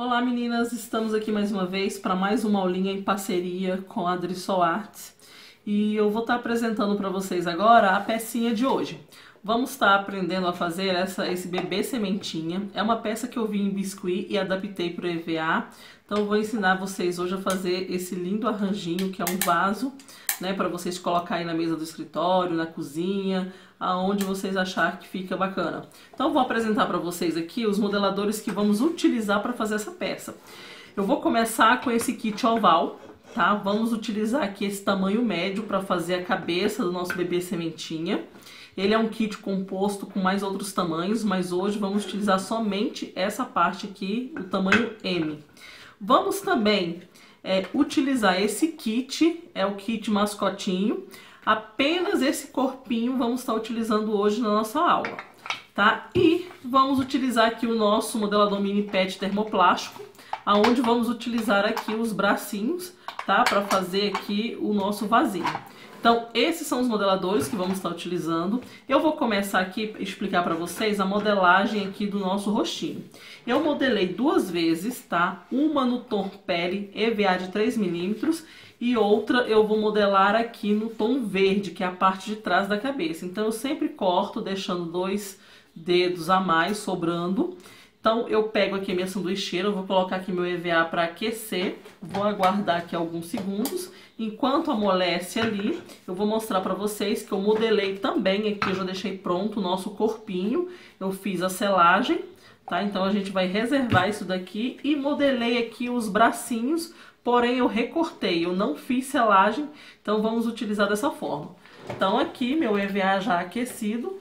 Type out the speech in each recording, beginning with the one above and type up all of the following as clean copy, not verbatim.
Olá meninas, estamos aqui mais uma vez para mais uma aulinha em parceria com a Drissol Arts e eu vou estar apresentando para vocês agora a pecinha de hoje. Vamos estar aprendendo a fazer esse bebê sementinha. É uma peça que eu vi em biscuit e adaptei para o EVA, então eu vou ensinar vocês hoje a fazer esse lindo arranjinho que é um vaso, né, para vocês colocarem na mesa do escritório, na cozinha, aonde vocês acharem que fica bacana. Então eu vou apresentar para vocês aqui os modeladores que vamos utilizar para fazer essa peça. Eu vou começar com esse kit oval, tá? Vamos utilizar aqui esse tamanho médio para fazer a cabeça do nosso bebê sementinha. Ele é um kit composto com mais outros tamanhos, mas hoje vamos utilizar somente essa parte aqui, o tamanho M. Vamos também utilizar esse kit, é o kit mascotinho. Apenas esse corpinho vamos estar utilizando hoje na nossa aula, tá? E vamos utilizar aqui o nosso modelador mini pet termoplástico, aonde vamos utilizar aqui os bracinhos, tá? Para fazer aqui o nosso vasinho. Então, esses são os modeladores que vamos estar utilizando. Eu vou começar aqui a explicar para vocês a modelagem aqui do nosso rostinho. Eu modelei duas vezes, tá? Uma no tom pele EVA de 3 milímetros e outra eu vou modelar aqui no tom verde, que é a parte de trás da cabeça. Então, eu sempre corto, deixando 2 dedos a mais, sobrando. Então, eu pego aqui a minha sanduicheira, vou colocar aqui meu EVA para aquecer, vou aguardar aqui alguns segundos. Enquanto amolece ali, eu vou mostrar para vocês que eu modelei também aqui, eu já deixei pronto o nosso corpinho, eu fiz a selagem, tá? Então, a gente vai reservar isso daqui e modelei aqui os bracinhos, porém eu recortei, eu não fiz selagem, então vamos utilizar dessa forma. Então, aqui, meu EVA já aquecido.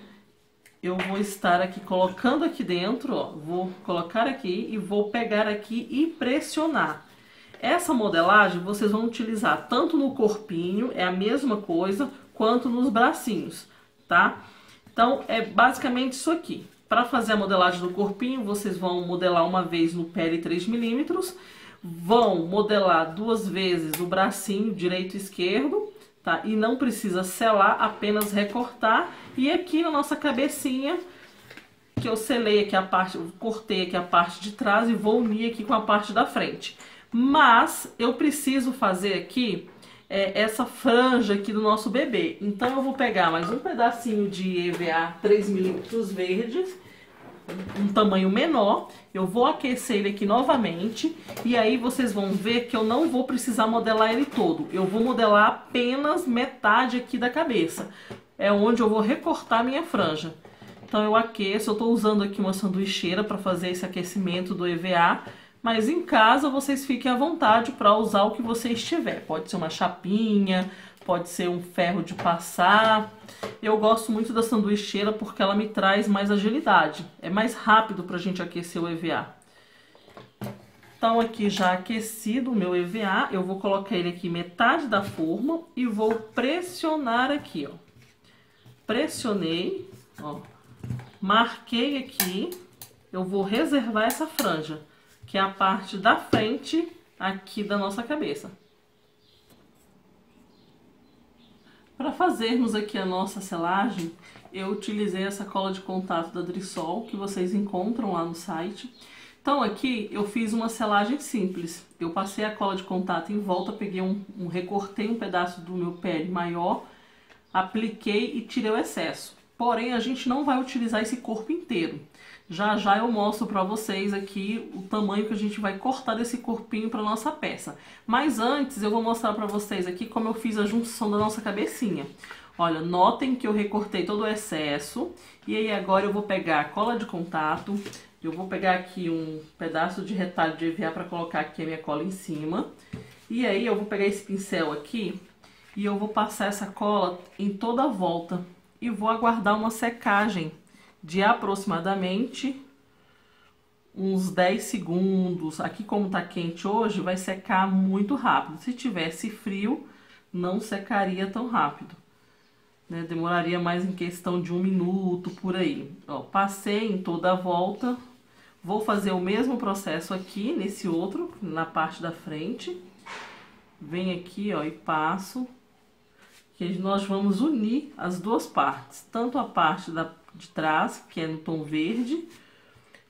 Eu vou estar aqui colocando aqui dentro, ó, vou colocar aqui e vou pegar aqui e pressionar. Essa modelagem vocês vão utilizar tanto no corpinho, é a mesma coisa, quanto nos bracinhos, tá? Então, é basicamente isso aqui. Para fazer a modelagem do corpinho, vocês vão modelar uma vez no pele 3 milímetros, vão modelar 2 vezes o bracinho direito e esquerdo, tá? E não precisa selar, apenas recortar. E aqui na nossa cabecinha, que eu selei aqui a parte, eu cortei aqui a parte de trás e vou unir aqui com a parte da frente. Mas eu preciso fazer aqui essa franja aqui do nosso bebê. Então eu vou pegar mais um pedacinho de EVA 3 milímetros verdes, um tamanho menor. Eu vou aquecer ele aqui novamente e aí vocês vão ver que eu não vou precisar modelar ele todo. Eu vou modelar apenas metade aqui da cabeça. É onde eu vou recortar minha franja. Então eu aqueço, eu estou usando aqui uma sanduicheira para fazer esse aquecimento do EVA. Mas em casa vocês fiquem à vontade para usar o que vocês tiver. Pode ser uma chapinha, pode ser um ferro de passar. Eu gosto muito da sanduicheira porque ela me traz mais agilidade. É mais rápido para a gente aquecer o EVA. Então aqui já aquecido o meu EVA, eu vou colocar ele aqui metade da forma e vou pressionar aqui, ó. Pressionei, ó. Marquei aqui, eu vou reservar essa franja, que é a parte da frente aqui da nossa cabeça. Para fazermos aqui a nossa selagem, eu utilizei essa cola de contato da Drissol, que vocês encontram lá no site. Então aqui eu fiz uma selagem simples. Eu passei a cola de contato em volta, peguei recortei um pedaço do meu pele maior, apliquei e tirei o excesso. Porém, a gente não vai utilizar esse corpo inteiro. Já já eu mostro para vocês aqui o tamanho que a gente vai cortar desse corpinho para nossa peça. Mas antes eu vou mostrar para vocês aqui como eu fiz a junção da nossa cabecinha. Olha, notem que eu recortei todo o excesso. E aí agora eu vou pegar a cola de contato. Eu vou pegar aqui um pedaço de retalho de EVA para colocar aqui a minha cola em cima. E aí eu vou pegar esse pincel aqui e eu vou passar essa cola em toda a volta. E vou aguardar uma secagem de aproximadamente uns 10 segundos. Aqui como tá quente hoje, vai secar muito rápido. Se tivesse frio, não secaria tão rápido, né? Demoraria mais em questão de 1 minuto, por aí. Ó, passei em toda a volta. Vou fazer o mesmo processo aqui, nesse outro, na parte da frente. Venho aqui, ó, e passo. Que nós vamos unir as duas partes, tanto a parte de trás, que é no tom verde,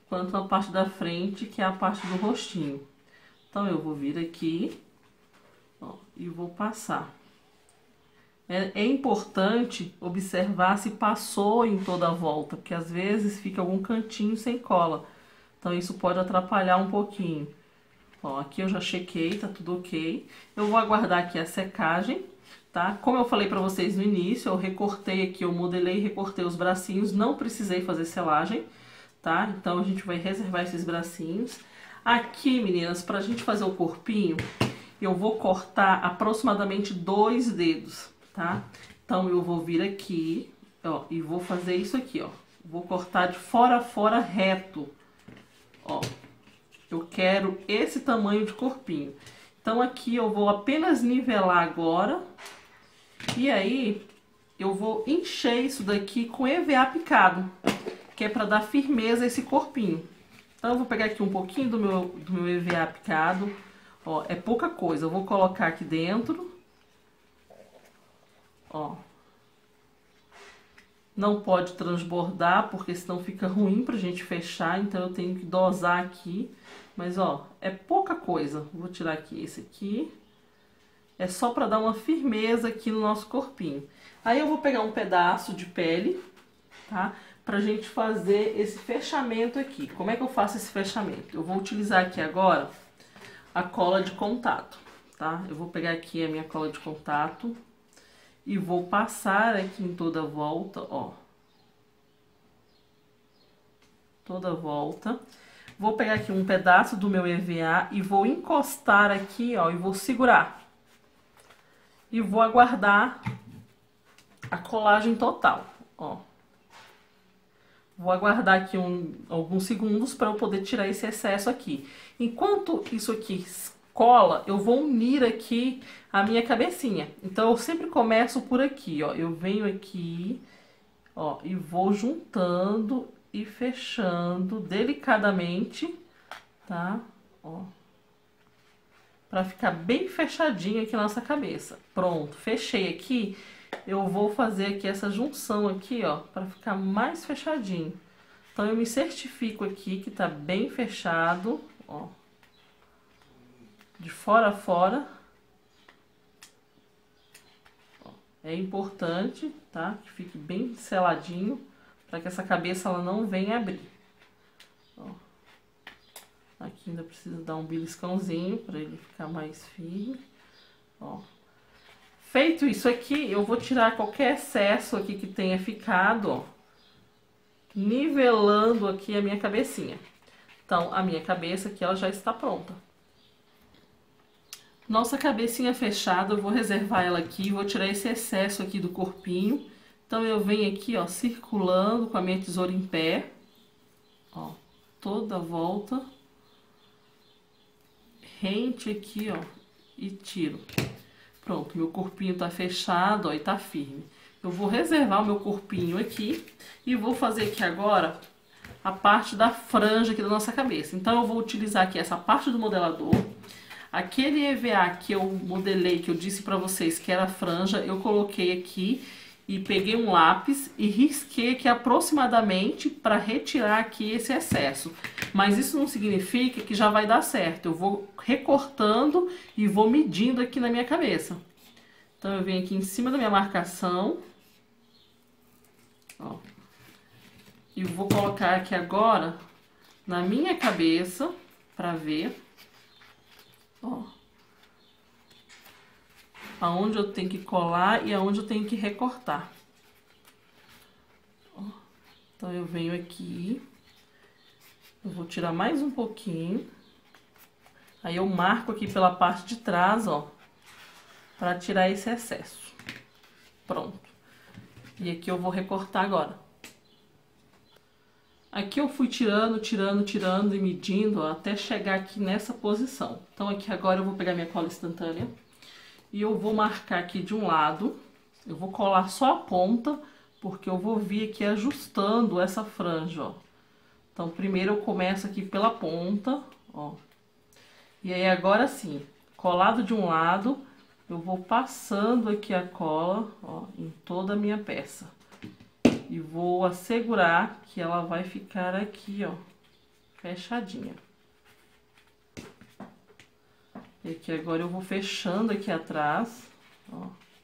quanto na parte da frente, que é a parte do rostinho. Então, eu vou vir aqui, ó, e vou passar. É importante observar se passou em toda a volta, porque às vezes fica algum cantinho sem cola. Então, isso pode atrapalhar um pouquinho. Ó, aqui eu já chequei, tá tudo ok. Eu vou aguardar aqui a secagem, tá? Como eu falei pra vocês no início, eu recortei aqui, eu modelei e recortei os bracinhos, não precisei fazer selagem, tá? Então, a gente vai reservar esses bracinhos. Aqui, meninas, pra gente fazer o corpinho, eu vou cortar aproximadamente 2 dedos, tá? Então, eu vou vir aqui, ó, e vou fazer isso aqui, ó. Vou cortar de fora a fora reto, ó. Eu quero esse tamanho de corpinho. Então, aqui eu vou apenas nivelar agora. E aí, eu vou encher isso daqui com EVA picado, que é para dar firmeza a esse corpinho. Então, eu vou pegar aqui um pouquinho do meu EVA picado. Ó, é pouca coisa. Eu vou colocar aqui dentro. Ó. Não pode transbordar, porque senão fica ruim pra gente fechar. Então, eu tenho que dosar aqui. Mas, ó, é pouca coisa. Vou tirar aqui esse aqui. É só pra dar uma firmeza aqui no nosso corpinho. Aí, eu vou pegar um pedaço de pele, tá? Pra gente fazer esse fechamento aqui. Como é que eu faço esse fechamento? Eu vou utilizar aqui agora a cola de contato, tá? Eu vou pegar aqui a minha cola de contato e vou passar aqui em toda a volta, ó. Toda a volta. Vou pegar aqui um pedaço do meu EVA e vou encostar aqui, ó, e vou segurar. E vou aguardar a colagem total, ó. Vou aguardar aqui alguns segundos para eu poder tirar esse excesso aqui. Enquanto isso aqui cola, eu vou unir aqui a minha cabecinha. Então, eu sempre começo por aqui, ó. Eu venho aqui, ó, e vou juntando e fechando delicadamente, tá? Ó. Pra ficar bem fechadinho aqui na nossa cabeça. Pronto, fechei aqui. Eu vou fazer aqui essa junção aqui, ó, pra ficar mais fechadinho. Então, eu me certifico aqui que tá bem fechado, ó. De fora a fora. Ó, é importante, tá? Que fique bem seladinho, pra que essa cabeça ela não venha abrir. Ó. Aqui ainda precisa dar um beliscãozinho pra ele ficar mais firme, ó. Feito isso aqui, eu vou tirar qualquer excesso aqui que tenha ficado, ó, nivelando aqui a minha cabecinha. Então, a minha cabeça aqui, ela já está pronta. Nossa cabecinha fechada, eu vou reservar ela aqui, vou tirar esse excesso aqui do corpinho. Então, eu venho aqui, ó, circulando com a minha tesoura em pé, ó, toda a volta. Rente aqui, ó, e tiro. Pronto, meu corpinho tá fechado, ó, e tá firme. Eu vou reservar o meu corpinho aqui e vou fazer aqui agora a parte da franja aqui da nossa cabeça. Então, eu vou utilizar aqui essa parte do modelador. Aquele EVA que eu modelei, que eu disse pra vocês que era franja, eu coloquei aqui e peguei um lápis e risquei aqui aproximadamente para retirar aqui esse excesso. Mas isso não significa que já vai dar certo. Eu vou recortando e vou medindo aqui na minha cabeça. Então, eu venho aqui em cima da minha marcação. Ó. E vou colocar aqui agora na minha cabeça para ver. Ó. Aonde eu tenho que colar e aonde eu tenho que recortar. Ó. Então, eu venho aqui. Eu vou tirar mais um pouquinho. Aí, eu marco aqui pela parte de trás, ó, para tirar esse excesso. Pronto. E aqui eu vou recortar agora. Aqui eu fui tirando e medindo, ó, até chegar aqui nessa posição. Então, aqui agora eu vou pegar minha cola instantânea e eu vou marcar aqui de um lado. Eu vou colar só a ponta, porque eu vou vir aqui ajustando essa franja, ó. Então, primeiro eu começo aqui pela ponta, ó. E aí, agora sim, colado de um lado, eu vou passando aqui a cola, ó, em toda a minha peça. E vou assegurar que ela vai ficar aqui, ó, fechadinha. E aqui agora eu vou fechando aqui atrás, ó.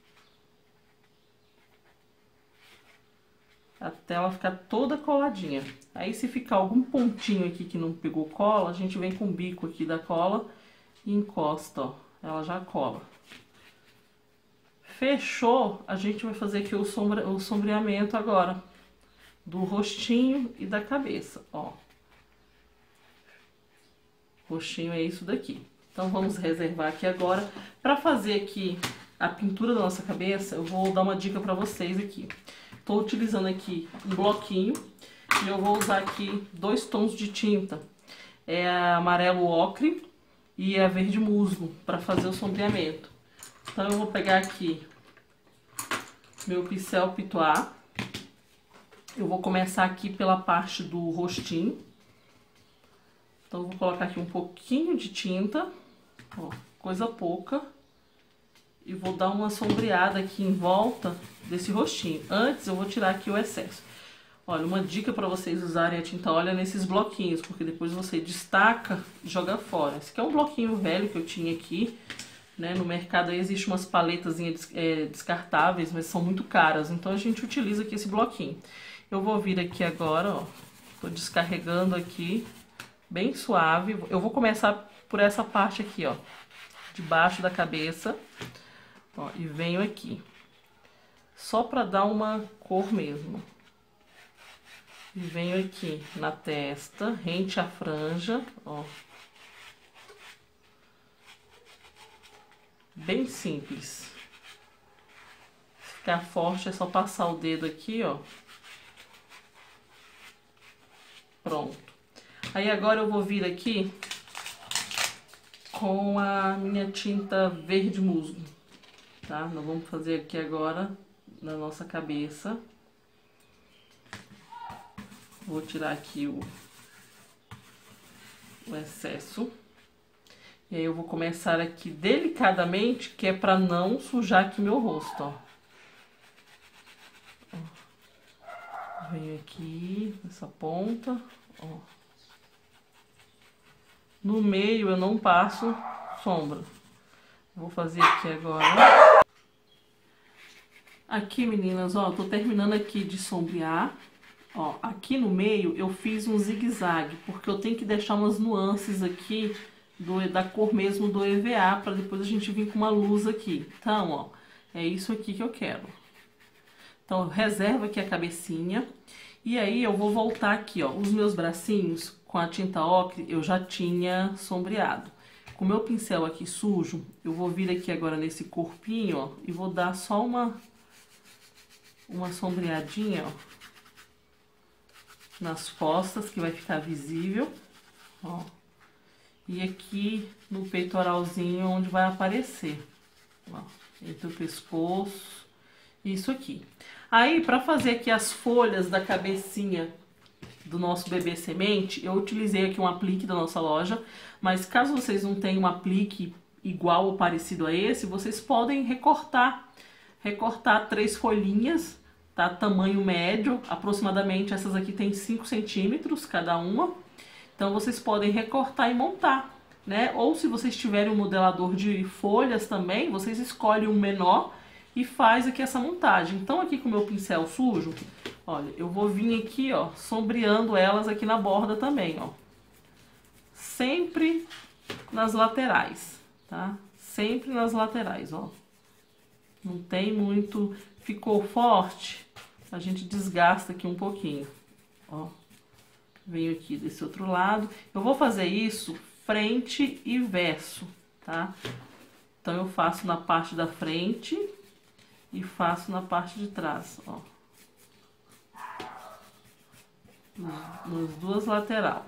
Até ela ficar toda coladinha. Aí se ficar algum pontinho aqui que não pegou cola, a gente vem com o bico aqui da cola e encosta, ó. Ela já cola. Fechou, a gente vai fazer aqui o sombreamento agora. Do rostinho e da cabeça, ó. Rostinho é isso daqui. Então vamos reservar aqui agora. Pra fazer aqui a pintura da nossa cabeça, eu vou dar uma dica pra vocês aqui. Tô utilizando aqui um bloquinho e eu vou usar aqui 2 tons de tinta. É a amarelo ocre e a verde musgo para fazer o sombreamento. Então eu vou pegar aqui meu pincel pitois. Eu vou começar aqui pela parte do rostinho. Então eu vou colocar aqui um pouquinho de tinta, ó, coisa pouca. E vou dar uma sombreada aqui em volta desse rostinho. Antes eu vou tirar aqui o excesso. Olha, uma dica para vocês usarem a tinta óleo é nesses bloquinhos, porque depois você destaca e joga fora. Esse aqui é um bloquinho velho que eu tinha aqui, né? No mercado aí existe umas paletas descartáveis, mas são muito caras. Então a gente utiliza aqui esse bloquinho. Eu vou vir aqui agora, ó. Tô descarregando aqui, bem suave. Eu vou começar por essa parte aqui, ó, debaixo da cabeça. Ó, e venho aqui, só pra dar uma cor mesmo. E venho aqui na testa, rente à franja, ó. Bem simples. Se ficar forte é só passar o dedo aqui, ó. Pronto. Aí agora eu vou vir aqui com a minha tinta verde musgo. Tá? Nós vamos fazer aqui agora na nossa cabeça. Vou tirar aqui o excesso. E aí eu vou começar aqui delicadamente, que é pra não sujar aqui meu rosto, ó. Venho aqui nessa ponta, ó. No meio eu não passo sombra. Vou fazer aqui agora. Aqui, meninas, ó, tô terminando aqui de sombrear. Ó, aqui no meio eu fiz um zigue-zague, porque eu tenho que deixar umas nuances aqui da cor mesmo do EVA, para depois a gente vir com uma luz aqui. Então, ó, é isso aqui que eu quero. Então, eu reservo aqui a cabecinha. E aí eu vou voltar aqui, ó, os meus bracinhos com a tinta ocre eu já tinha sombreado. Com o meu pincel aqui sujo, eu vou vir aqui agora nesse corpinho, ó, e vou dar só uma sombreadinha, ó, nas costas, que vai ficar visível, ó. E aqui no peitoralzinho, onde vai aparecer, ó, entre o pescoço, isso aqui. Aí, pra fazer aqui as folhas da cabecinha do nosso bebê semente, eu utilizei aqui um aplique da nossa loja, mas caso vocês não tenham um aplique igual ou parecido a esse, vocês podem recortar 3 folhinhas, tá? Tamanho médio, aproximadamente essas aqui tem 5 centímetros cada uma. Então vocês podem recortar e montar, né? Ou se vocês tiverem um modelador de folhas também, vocês escolhem um menor e faz aqui essa montagem. Então aqui com o meu pincel sujo, olha, eu vou vir aqui, ó, sombreando elas aqui na borda também, ó. Sempre nas laterais, tá? Sempre nas laterais, ó. Não tem muito... Ficou forte, a gente desgasta aqui um pouquinho, ó. Venho aqui desse outro lado. Eu vou fazer isso frente e verso, tá? Então eu faço na parte da frente e faço na parte de trás, ó. Nas duas laterais.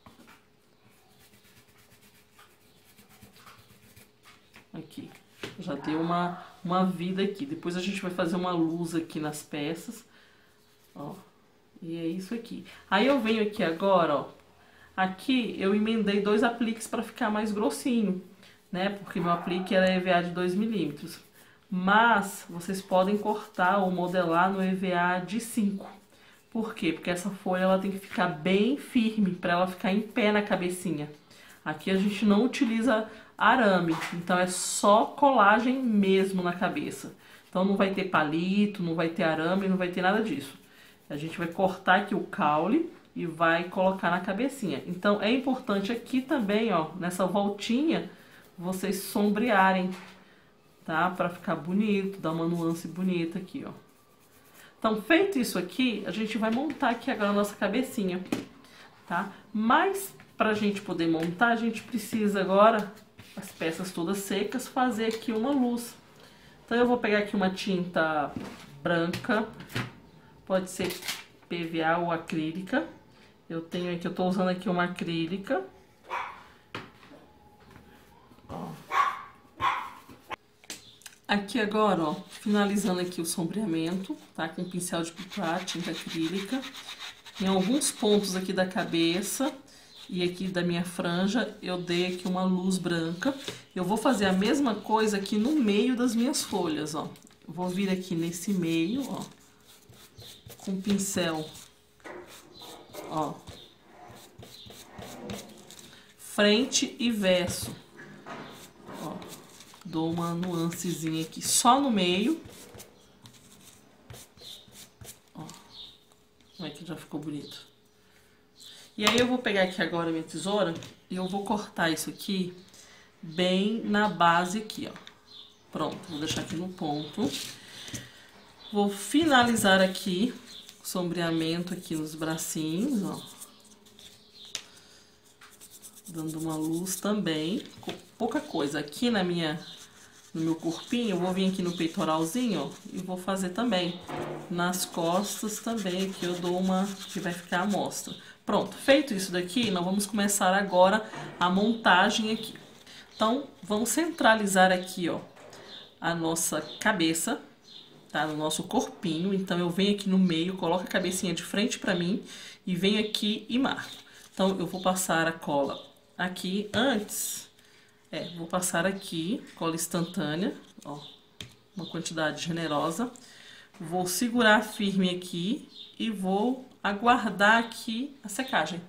Aqui. Já deu uma vida aqui. Depois a gente vai fazer uma luz aqui nas peças, ó. E é isso aqui. Aí eu venho aqui agora, ó. Aqui eu emendei 2 apliques para ficar mais grossinho, né? Porque meu aplique era EVA de 2 milímetros. Mas vocês podem cortar ou modelar no EVA de 5. Por quê? Porque essa folha ela tem que ficar bem firme para ela ficar em pé na cabecinha. Aqui a gente não utiliza arame, então é só colagem mesmo na cabeça. Então não vai ter palito, não vai ter arame, não vai ter nada disso. A gente vai cortar aqui o caule e vai colocar na cabecinha. Então é importante aqui também, ó, nessa voltinha, vocês sombrearem, tá? Pra ficar bonito, dar uma nuance bonita aqui, ó. Então, feito isso aqui, a gente vai montar aqui agora a nossa cabecinha, tá? Mas, pra gente poder montar, a gente precisa agora, as peças todas secas, fazer aqui uma luz. Então, eu vou pegar aqui uma tinta branca, pode ser PVA ou acrílica. Eu tenho aqui, eu tô usando aqui uma acrílica. Ó. Aqui agora, ó, finalizando aqui o sombreamento, tá? Com pincel de pintar, tinta acrílica. Em alguns pontos aqui da cabeça e aqui da minha franja, eu dei aqui uma luz branca. Eu vou fazer a mesma coisa aqui no meio das minhas folhas, ó. Vou vir aqui nesse meio, ó, com pincel, ó, frente e verso, ó. Dou uma nuancezinha aqui só no meio. Ó, como é que já ficou bonito. E aí eu vou pegar aqui agora a minha tesoura e eu vou cortar isso aqui bem na base aqui, ó. Pronto, vou deixar aqui no ponto. Vou finalizar aqui o sombreamento aqui nos bracinhos, ó. Dando uma luz também, com pouca coisa. Aqui no meu corpinho, eu vou vir aqui no peitoralzinho, ó, e vou fazer também. Nas costas também, aqui eu dou uma que vai ficar à mostra. Pronto, feito isso daqui, nós vamos começar agora a montagem aqui. Então, vamos centralizar aqui, ó, a nossa cabeça, tá? No nosso corpinho. Então, eu venho aqui no meio, coloco a cabecinha de frente pra mim e venho aqui e marco. Então, eu vou passar a cola aqui antes. Vou passar aqui, cola instantânea, ó, uma quantidade generosa. Vou segurar firme aqui e vou aguardar aqui a secagem.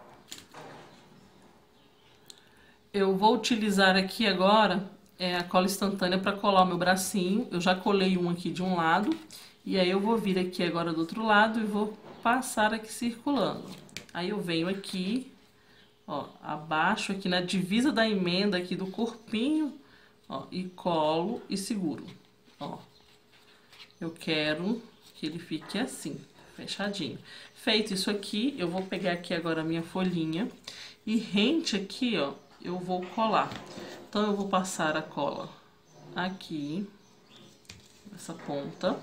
Eu vou utilizar aqui agora a cola instantânea para colar o meu bracinho. Eu já colei um aqui de um lado e aí eu vou vir aqui agora do outro lado e vou passar aqui circulando. Aí eu venho aqui, ó, abaixo aqui na divisa da emenda aqui do corpinho, ó, e colo e seguro, ó. Eu quero que ele fique assim, fechadinho. Feito isso aqui, eu vou pegar aqui agora a minha folhinha e rente aqui, ó, eu vou colar. Então, eu vou passar a cola aqui, nessa ponta.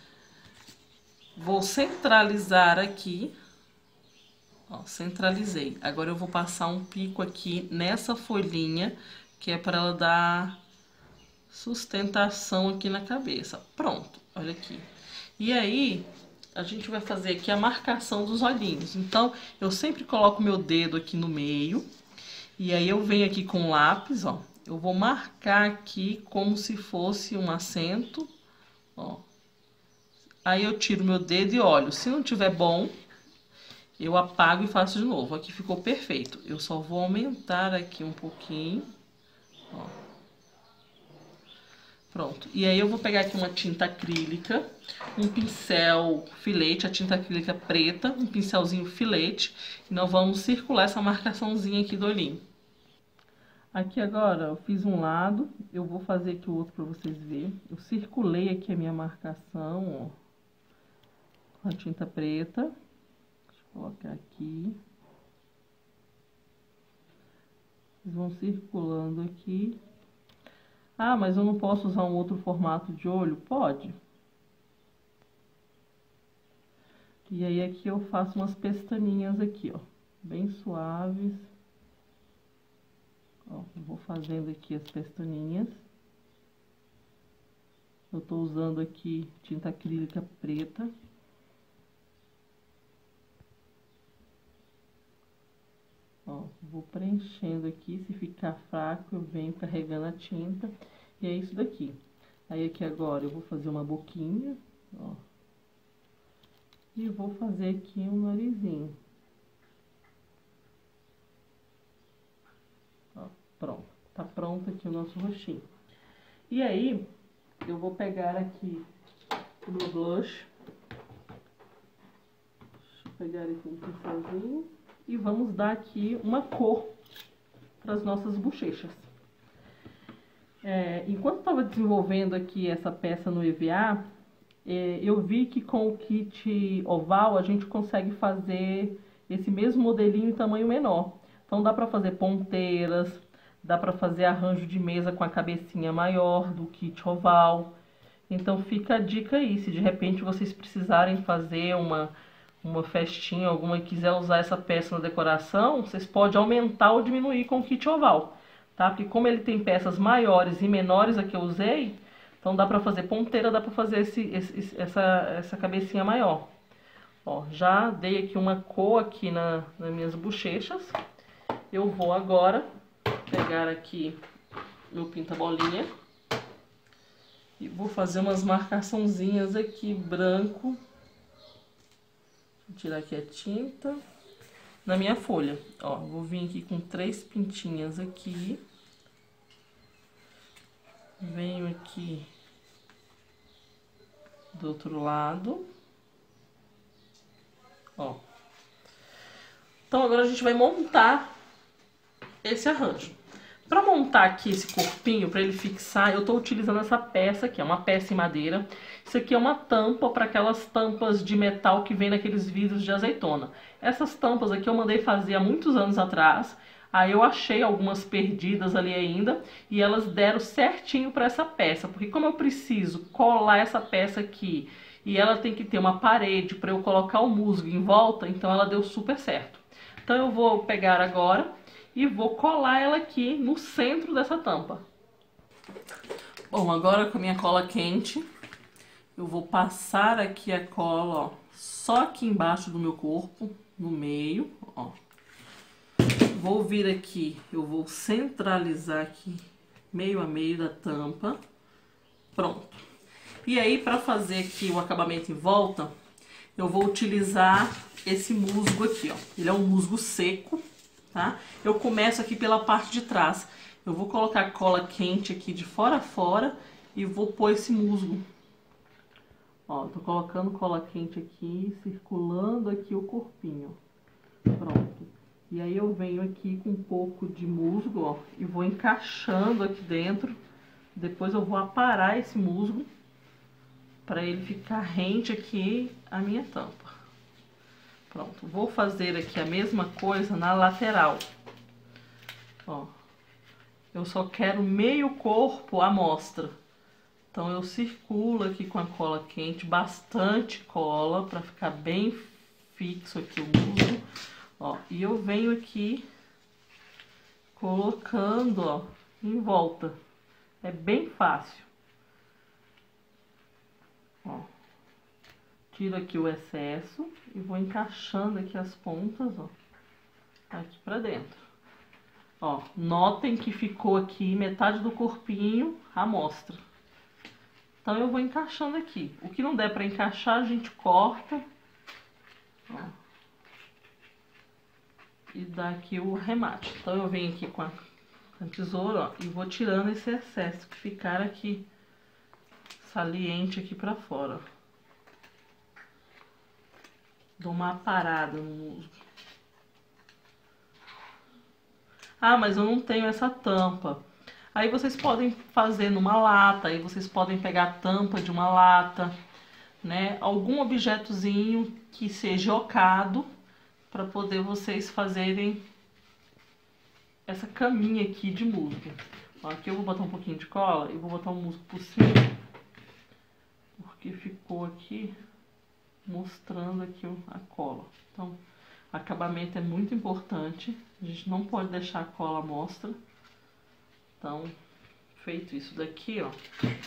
Vou centralizar aqui. Ó, centralizei. Agora eu vou passar um pico aqui nessa folhinha, que é para ela dar sustentação aqui na cabeça. Pronto, olha aqui. E aí, a gente vai fazer aqui a marcação dos olhinhos. Então, eu sempre coloco meu dedo aqui no meio. E aí, eu venho aqui com o lápis, ó. Eu vou marcar aqui como se fosse um acento, ó. Aí, eu tiro meu dedo e olho. Se não tiver bom, eu apago e faço de novo. Aqui ficou perfeito. Eu só vou aumentar aqui um pouquinho. Ó. Pronto. E aí eu vou pegar aqui uma tinta acrílica, um pincel filete, a tinta acrílica preta, um pincelzinho filete. E nós vamos circular essa marcaçãozinha aqui do olhinho. Aqui agora eu fiz um lado, eu vou fazer aqui o outro para vocês verem. Eu circulei aqui a minha marcação, ó, com a tinta preta. Colocar aqui. Vocês vão circulando aqui. Ah, mas eu não posso usar um outro formato de olho? Pode. E aí aqui eu faço umas pestaninhas aqui, ó, bem suaves. Ó, vou fazendo aqui as pestaninhas. Eu tô usando aqui tinta acrílica preta. Ó, vou preenchendo aqui, se ficar fraco eu venho carregando a tinta. E é isso daqui. Aí aqui agora eu vou fazer uma boquinha, ó. E vou fazer aqui um narizinho. Ó, pronto. Tá pronto aqui o nosso rostinho. E aí, eu vou pegar aqui o meu blush. Deixa eu pegar aqui um pincelzinho. E vamos dar aqui uma cor para as nossas bochechas. Enquanto estava desenvolvendo aqui essa peça no EVA, eu vi que com o kit oval a gente consegue fazer esse mesmo modelinho em tamanho menor. Então dá para fazer ponteiras, dá para fazer arranjo de mesa com a cabecinha maior do kit oval. Então fica a dica aí, se de repente vocês precisarem fazer uma festinha, alguma que quiser usar essa peça na decoração, vocês podem aumentar ou diminuir com o kit oval, tá? Porque como ele tem peças maiores e menores a que eu usei, então dá pra fazer ponteira, dá pra fazer essa cabecinha maior. Ó, já dei aqui uma cor aqui nas minhas bochechas. Eu vou agora pegar aqui meu pinta-bolinha e vou fazer umas marcaçãozinhas aqui branco. Vou tirar aqui a tinta na minha folha. Ó, vou vir aqui com 3 pintinhas aqui. Venho aqui do outro lado. Ó. Então agora a gente vai montar esse arranjo. Para montar aqui esse corpinho, para ele fixar, eu tô utilizando essa peça aqui, é uma peça em madeira. Isso aqui é uma tampa para aquelas tampas de metal que vem naqueles vidros de azeitona. Essas tampas aqui eu mandei fazer há muitos anos atrás. Aí eu achei algumas perdidas ali ainda e elas deram certinho para essa peça. Porque como eu preciso colar essa peça aqui e ela tem que ter uma parede para eu colocar o musgo em volta, então ela deu super certo. Então eu vou pegar agora e vou colar ela aqui no centro dessa tampa. Bom, agora com a minha cola quente, eu vou passar aqui a cola, ó, só aqui embaixo do meu corpo, no meio, ó. Vou vir aqui, eu vou centralizar aqui, meio a meio da tampa. Pronto. E aí, para fazer aqui o acabamento em volta, eu vou utilizar esse musgo aqui, ó. Ele é um musgo seco, tá? Eu começo aqui pela parte de trás. Eu vou colocar cola quente aqui de fora a fora e vou pôr esse musgo. Ó, tô colocando cola quente aqui, circulando aqui o corpinho. Pronto. E aí eu venho aqui com um pouco de musgo, ó, e vou encaixando aqui dentro. Depois eu vou aparar esse musgo para ele ficar rente aqui a minha tampa. Pronto, vou fazer aqui a mesma coisa na lateral. Ó, eu só quero meio corpo à mostra. Então eu circulo aqui com a cola quente, bastante cola para ficar bem fixo aqui o musgo. Ó, e eu venho aqui colocando, ó, em volta. É bem fácil. Ó, tiro aqui o excesso e vou encaixando aqui as pontas, ó, aqui pra dentro. Ó, notem que ficou aqui metade do corpinho à mostra. Então eu vou encaixando aqui. O que não der pra encaixar, a gente corta. Ó. E dá aqui o remate. Então eu venho aqui com a tesoura, ó, e vou tirando esse excesso que ficar aqui saliente aqui pra fora. Dou uma aparada no musgo. Ah, mas eu não tenho essa tampa. Aí vocês podem fazer numa lata, aí vocês podem pegar a tampa de uma lata, né? Algum objetozinho que seja ocado, para poder vocês fazerem essa caminha aqui de musgo. Ó, aqui eu vou botar um pouquinho de cola e vou botar um musgo por cima, porque ficou aqui mostrando aqui a cola. Então, acabamento é muito importante, a gente não pode deixar a cola à mostra. Então, feito isso daqui, ó,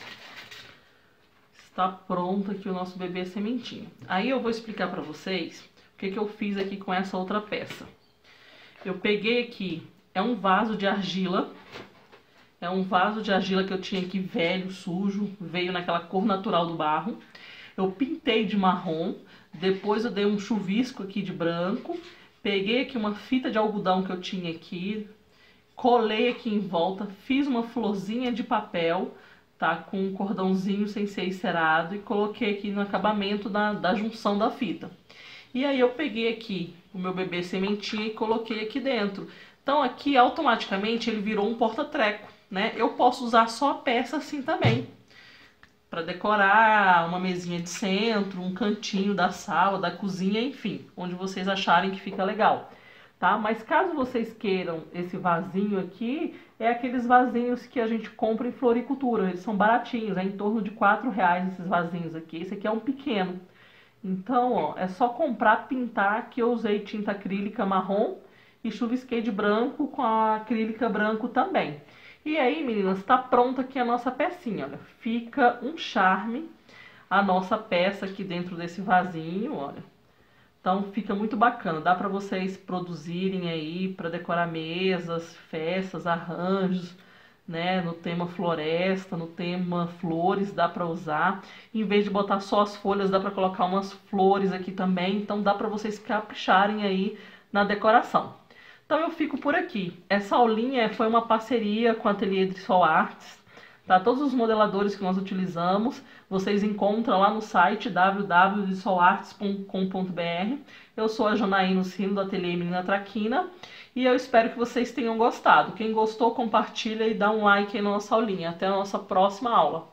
está pronto aqui o nosso bebê sementinha. Aí eu vou explicar para vocês o que eu fiz aqui com essa outra peça. Eu peguei aqui, é um vaso de argila. É um vaso de argila que eu tinha aqui velho, sujo, veio naquela cor natural do barro. Eu pintei de marrom, Depois eu dei um chuvisco aqui de branco. Peguei aqui uma fita de algodão que eu tinha aqui. Colei aqui em volta. Fiz uma florzinha de papel, tá? Com um cordãozinho sem ser encerado. E coloquei aqui no acabamento da junção da fita. E aí eu peguei aqui o meu bebê sementinha e coloquei aqui dentro. Então aqui automaticamente ele virou um porta-treco, né? Eu posso usar só a peça assim também, para decorar uma mesinha de centro, um cantinho da sala, da cozinha, enfim, onde vocês acharem que fica legal, tá? Mas caso vocês queiram esse vasinho aqui, é aqueles vasinhos que a gente compra em floricultura, eles são baratinhos, é em torno de R$ 4 esses vasinhos aqui. Esse aqui é um pequeno. Então, ó, é só comprar, pintar, que eu usei tinta acrílica marrom e chuvisquei de branco com a acrílica branco também. E aí, meninas, tá pronta aqui a nossa pecinha, olha. Fica um charme a nossa peça aqui dentro desse vasinho, olha. Então fica muito bacana, dá para vocês produzirem aí para decorar mesas, festas, arranjos, né, no tema floresta, no tema flores, dá para usar. Em vez de botar só as folhas, dá para colocar umas flores aqui também, então dá para vocês capricharem aí na decoração. Então eu fico por aqui. Essa aulinha foi uma parceria com a Ateliê Drissol Arts, tá? Todos os modeladores que nós utilizamos, vocês encontram lá no site www.drissolarts.com.br. Eu sou a Janaína Sino, do Ateliê Menina Traquina, e eu espero que vocês tenham gostado. Quem gostou, compartilha e dá um like aí na nossa aulinha. Até a nossa próxima aula.